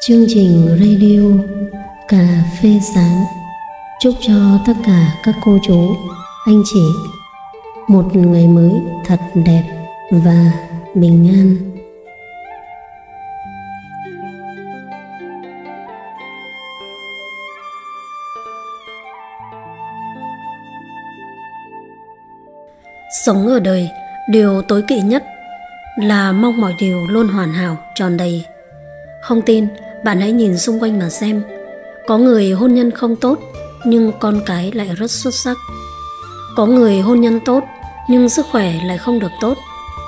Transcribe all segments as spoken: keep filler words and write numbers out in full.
Chương trình radio Cà phê sáng chúc cho tất cả các cô chú, anh chị một ngày mới thật đẹp và bình an. Sống ở đời, điều tối kỵ nhất là mong mọi điều luôn hoàn hảo, tròn đầy. Không tin, bạn hãy nhìn xung quanh mà xem. Có người hôn nhân không tốt, nhưng con cái lại rất xuất sắc. Có người hôn nhân tốt, nhưng sức khỏe lại không được tốt.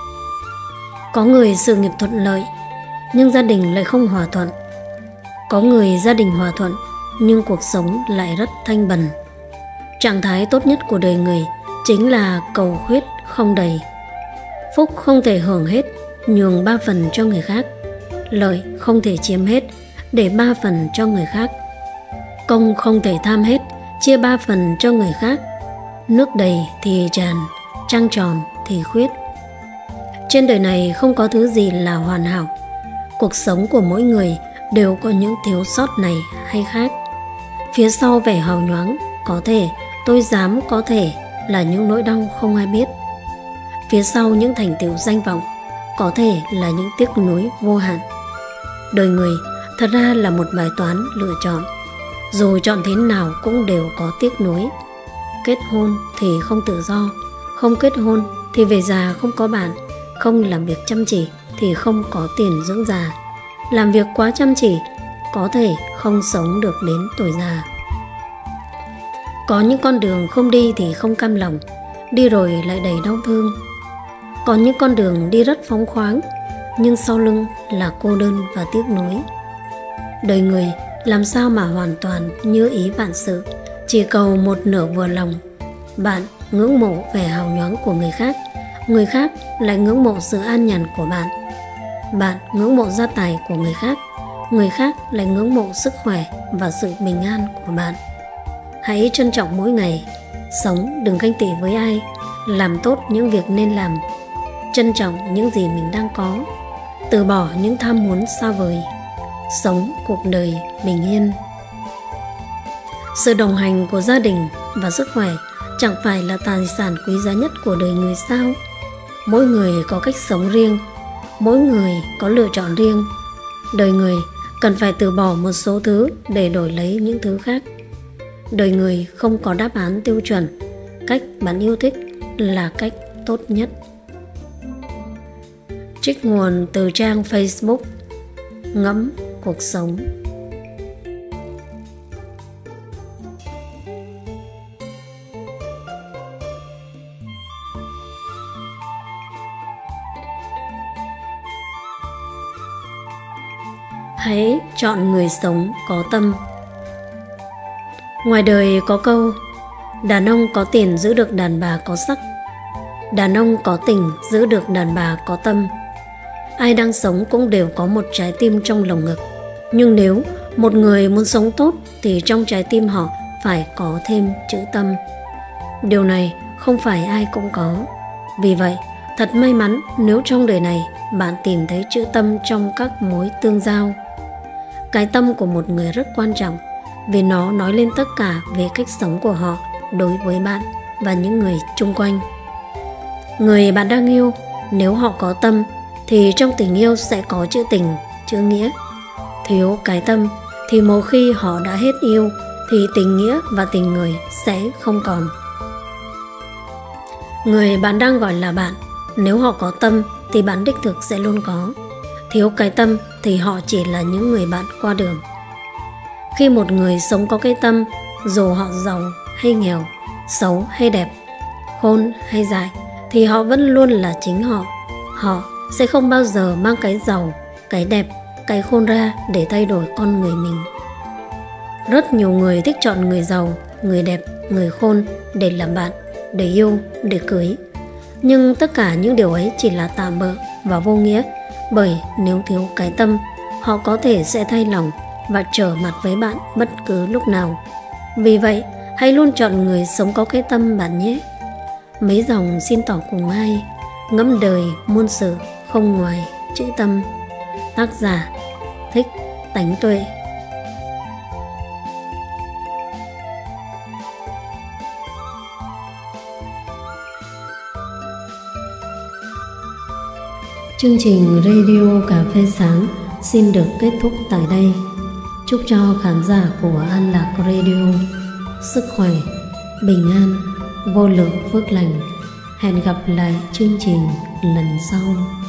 Có người sự nghiệp thuận lợi, nhưng gia đình lại không hòa thuận. Có người gia đình hòa thuận, nhưng cuộc sống lại rất thanh bần. Trạng thái tốt nhất của đời người chính là cầu khuyết không đầy. Phúc không thể hưởng hết, nhường ba phần cho người khác. Lợi không thể chiếm hết, để ba phần cho người khác. Công không thể tham hết, chia ba phần cho người khác. Nước đầy thì tràn, trăng tròn thì khuyết. Trên đời này không có thứ gì là hoàn hảo. Cuộc sống của mỗi người đều có những thiếu sót này hay khác. Phía sau vẻ hào nhoáng, có thể, tôi dám có thể là những nỗi đau không ai biết. Phía sau những thành tựu danh vọng, có thể là những tiếc nuối vô hạn. Đời người thật ra là một bài toán lựa chọn. Dù chọn thế nào cũng đều có tiếc nuối. Kết hôn thì không tự do, không kết hôn thì về già không có bạn. Không làm việc chăm chỉ thì không có tiền dưỡng già. Làm việc quá chăm chỉ, có thể không sống được đến tuổi già. Có những con đường không đi thì không cam lòng, đi rồi lại đầy đau thương. Có những con đường đi rất phóng khoáng, nhưng sau lưng là cô đơn và tiếc nuối. Đời người làm sao mà hoàn toàn như ý vạn sự, chỉ cầu một nửa vừa lòng. Bạn ngưỡng mộ vẻ hào nhoáng của người khác, người khác lại ngưỡng mộ sự an nhàn của bạn. Bạn ngưỡng mộ gia tài của người khác, người khác lại ngưỡng mộ sức khỏe và sự bình an của bạn. Hãy trân trọng mỗi ngày, sống đừng ganh tị với ai, làm tốt những việc nên làm, trân trọng những gì mình đang có, từ bỏ những tham muốn xa vời, sống cuộc đời bình yên. Sự đồng hành của gia đình và sức khỏe chẳng phải là tài sản quý giá nhất của đời người sao? Mỗi người có cách sống riêng, mỗi người có lựa chọn riêng. Đời người cần phải từ bỏ một số thứ để đổi lấy những thứ khác. Đời người không có đáp án tiêu chuẩn. Cách bạn yêu thích là cách tốt nhất. Trích nguồn từ trang Facebook Ngẫm Cuộc Sống. Hãy chọn người sống có tâm. Ngoài đời có câu, đàn ông có tiền giữ được đàn bà có sắc, đàn ông có tình giữ được đàn bà có tâm. Ai đang sống cũng đều có một trái tim trong lồng ngực. Nhưng nếu một người muốn sống tốt thì trong trái tim họ phải có thêm chữ tâm. Điều này không phải ai cũng có. Vì vậy, thật may mắn nếu trong đời này bạn tìm thấy chữ tâm trong các mối tương giao. Cái tâm của một người rất quan trọng, vì nó nói lên tất cả về cách sống của họ đối với bạn và những người chung quanh. Người bạn đang yêu, nếu họ có tâm thì trong tình yêu sẽ có chữ tình, chữ nghĩa. Thiếu cái tâm thì một khi họ đã hết yêu thì tình nghĩa và tình người sẽ không còn. Người bạn đang gọi là bạn, nếu họ có tâm thì bạn đích thực sẽ luôn có. Thiếu cái tâm thì họ chỉ là những người bạn qua đường. Khi một người sống có cái tâm, dù họ giàu hay nghèo, xấu hay đẹp, khôn hay dại, thì họ vẫn luôn là chính họ. Họ sẽ không bao giờ mang cái giàu, cái đẹp, cái khôn ra để thay đổi con người mình. Rất nhiều người thích chọn người giàu, người đẹp, người khôn để làm bạn, để yêu, để cưới. Nhưng tất cả những điều ấy chỉ là tạm bợ và vô nghĩa, bởi nếu thiếu cái tâm, họ có thể sẽ thay lòng và trở mặt với bạn bất cứ lúc nào. Vì vậy, hãy luôn chọn người sống có cái tâm bạn nhé. Mấy dòng xin tỏ cùng ai, ngẫm đời muôn sự không ngoài chữ tâm. Tác giả Thích tánh tuệ. Chương trình Radio Cà Phê Sáng xin được kết thúc tại đây. Chúc cho khán giả của An Lạc Radio sức khỏe, bình an, vô lượng phước lành. Hẹn gặp lại chương trình lần sau.